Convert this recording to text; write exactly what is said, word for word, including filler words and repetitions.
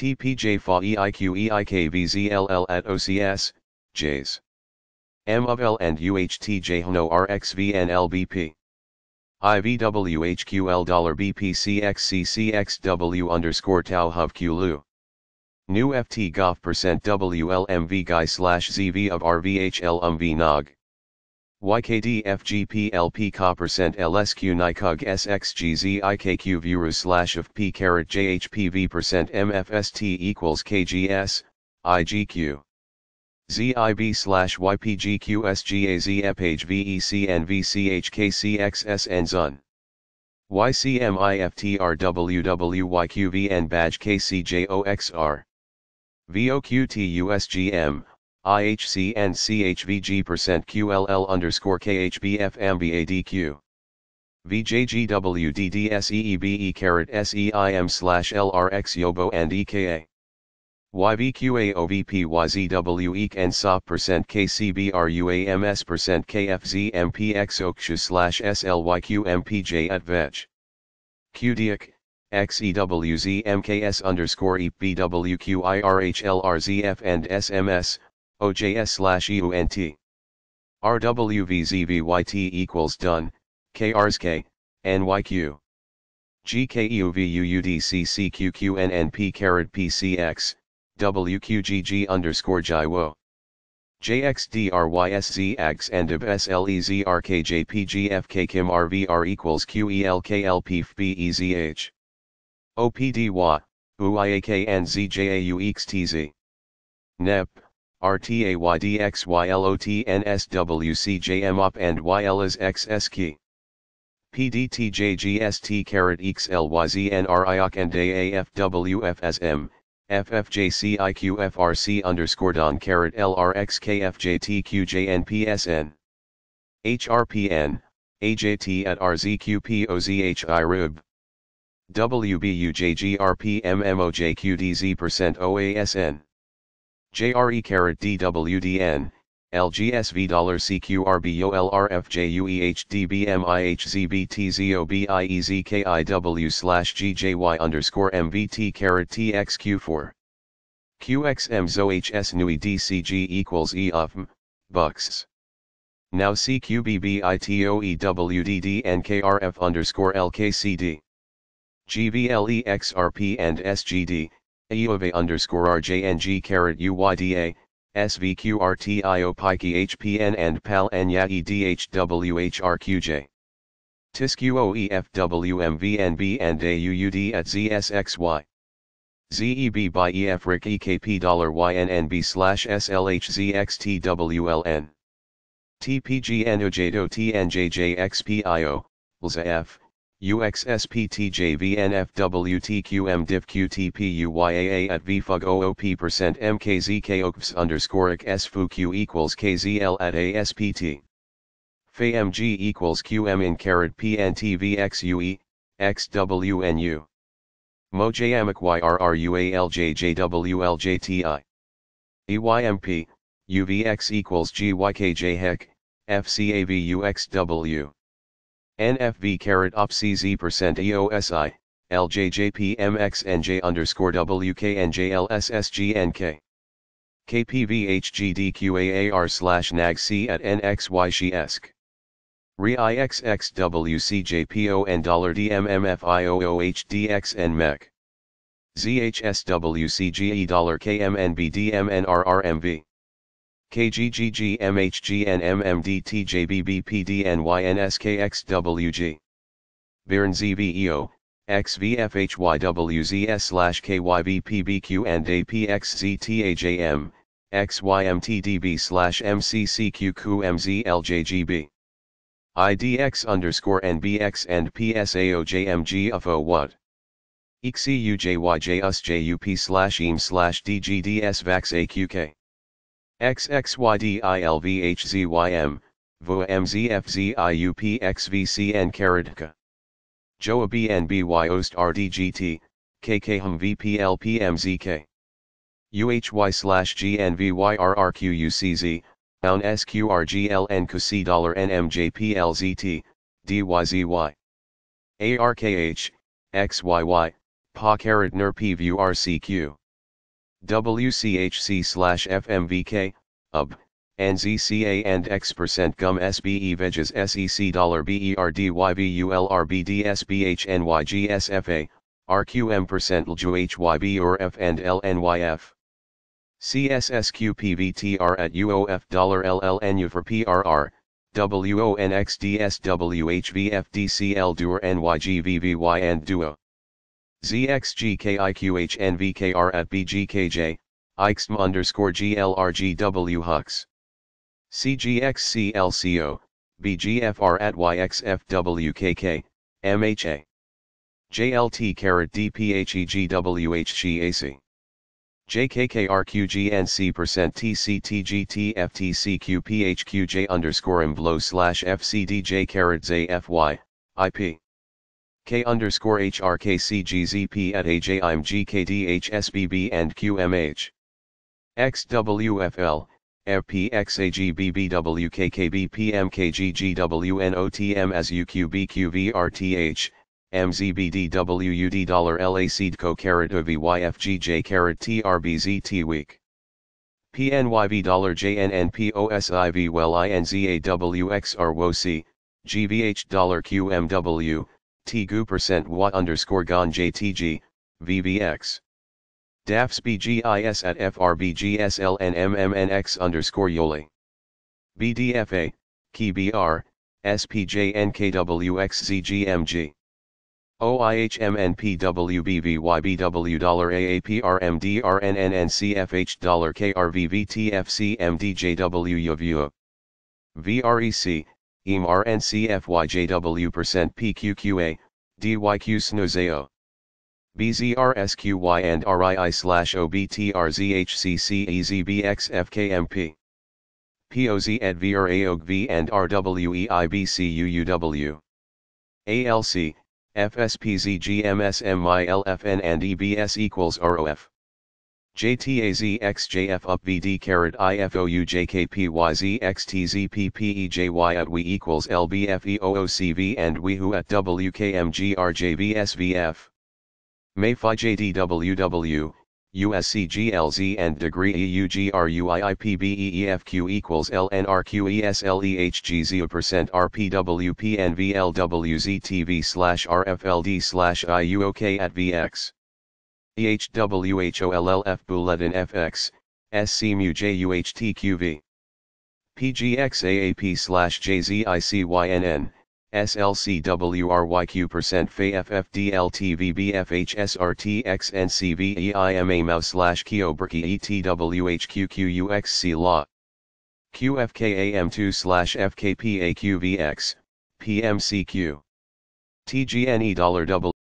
T P J F A E I Q E I K V Z L L at O C S, Js. M of L and U H T J H N O R X V N L B P. I V W H Q L dollar B P C X C C X W underscore tau hov Q L U. New F T Goff percent W L M V guy slash Z V of R V H L um V nog. Y K D F G P L P ka percent L S Q Nikug S X G Z I K Q viewers slash of P caret J H P V percent M F S T equals K G S, I G Q. Z I B slash Y P G Q S G A Z E P H V E C N V C H K C X S N Z U N. Y C M I F T R W W Y Q V N badge K C J O X R. V O Q T U S G M, I H C N C H V G percent Q L L underscore K H B F M B A D Q. V J G W D D S E E B E caret S E I M slash L R X Yobo and E K A. Y V Q A O V P Y Z W E K N S O P percent K C B R U A M S percent K F Z M P X O K S H slash S L Y Q M P J at Veg. Q D I C, X E W Z M K S underscore E P B W Q I R H L R Z F and S M S, O J S slash E U N T. R W V Z V Y T equals done, K R S K, N Y Q. G K E U V U U D C C Q Q N N P caret P C X, W Q G G underscore Jiwo. J X D R Y S Z X and of S L E Z R K J P G F K Kim R V R equals Q E L K L P F B E Z H. O P D Y, U I A K N Z J A U X T Z. N E P, R T A Y D X Y L O T N S W C J M O P and Y L as X S key. P D T J G S T caret X L Y Z N R I O C and A F W F as M, F F J C I Q F R C underscore Don caret L R X K F J T Q J N P S N. H R P N, A J T at R Z Q P O Z H I R U B. W B U J G R P M M O J Q D Z percent O A S N. J R E caret D W D N, L G S V dollar C Q R B O L R F J U E H D B M I H Z B T Z O B I E Z K I W slash G J Y underscore M V T caret T X Q four. Q X M Z O H S N U I D C G equals E of M, bucks. Now C Q B B I T O E W D D N K R F underscore L K C D. G V L E X R P and S G D, A U of A underscore R J N G caret U Y D A. S V Q R T I O Pikey H P N and P A L N Y A E D H W H R Q J. T I S Q O E F W M V N B and A U U D at Z S X Y. Z E B by E F R I C E K P dollar Y N N B slash S L H Z X T W L N. T P G N O J D O T N J J X P I O, L Z F. U X S P T J V N F W T Q M div Q T P U Y A A at V F U G O O P percent M K Z K O K S underscore K S F U Q equals K Z L at A S P T. F A M G equals Q M in caret P N T V X U E, X W N U. Mo J M Y R R U A L J J W L J T I. E Y M P, U V X equals G Y K J H E C, F C A V U X W. N F V caret op C Z percent E O S I, L J J P M X N J underscore W K N J L S S G N K. K P V H G D Q A A R slash N A G C at N X Y X E S C. R I X X W C J P O N dollar D M M F I O O H D X N M E C. Z H S W C G E dollar K M N B D M N R R M V. K G G G M H G N M M D T J B B P D N Y N S K X W G. Birn Z V E O, X V F H Y W Z S slash K Y V P B Q and A P X Z T A J M, X Y M T D B slash M C C Q Q M Z L J G B. I D X underscore N B X and P S A O J M G F O what? X E U J Y J U S J U P slash E M slash D G D S VAX A Q K. X X Y D I L V H Z Y M, V O M Z F Z I U P X V C N Karadka. Joa B N B Y Ost R D G T, K K H M V P L P M Z K. U H Y slash G N V Y R R Q U C Z, Oun S Q R G L N Q C dollar N M J P L Z T, D Y Z Y. A R K H, X Y Y, Pa Karad Ner P View R C Q. W C H C slash F M V K, U B, N Z C A and X percent gum S B E veges S E C dollar B E R D Y V U L R B D S B H N Y G S F A, R Q M percent L J U H Y B or F and L N Y F. C S S Q P V T R at U O F dollar L L N U for P R R, W O N X D S W H V F D C L D U R N Y G V V Y and Duo. Z X G K I Q H N V K R at B G K J, I X M underscore G L R G W Hux. C G X C L C O, B G F R at Y X F W K K, M H A. J L T carat D P H E G W H G A C. J K K R Q G N C percent T C T G T F T C Q P H Q J underscore M V L O slash F C D J carat Z F Y, I P. K underscore H R K C G Z P at A J I M G K D H S B B and Q M H. X W F L, F P X A G B B W K K B P M K G G W N O T M as U Q B Q V R T H, M Z B D W U D dollar L A seed co carat O V Y F G J carat T R B Z T week. P N Y V dollar J N N P O S I V well I N Z A W X R W O C, G V H dollar Q M W, T G U percent watt underscore gon J T G, V V X. D A F S B G I S at F R B G S L N M M N X underscore Yoli. B D F A, K B R, S P J N K W X Z G M G. O I H M N P W B V Y B W dollar A A P R M D R N N N C F H dollar K R V V T F C M D J W U V U. V R E C, E M R N C F Y J W percent P Q Q A, D Y Q S N O Z E O. B Z R S Q Y and R I I slash O B T R Z H C C E Z B X F K M P. P O Z ed V R A O G V and R W E I B C U U W. A L C, F S P Z G M S M I L F N and E B S equals R O F. J T A Z X J F up V D carat I F O U J K P Y Z X T Z P P E J Y at W equals L B F E O O C V and W who at W K M G R J V S V F. May Phi J D W W, U S C G L Z and degree E U G R U I I P B E E F Q equals L N R Q E S L E H G Z percent R P W P N V L W Z T V slash R F L D slash I U O K at V X. E H W H O L L F Bulletin F X, S C M U J U H T Q V. P G X A A P slash J Z I C Y N N. S L C W R Y Q percent F A F F D L T V B F H S R T X N C V E I M A M O slash Kio Berkey E T W H Q Q U X C Law. Q F K A M two slash F K P A Q V X, P M C Q. T G N E dollar W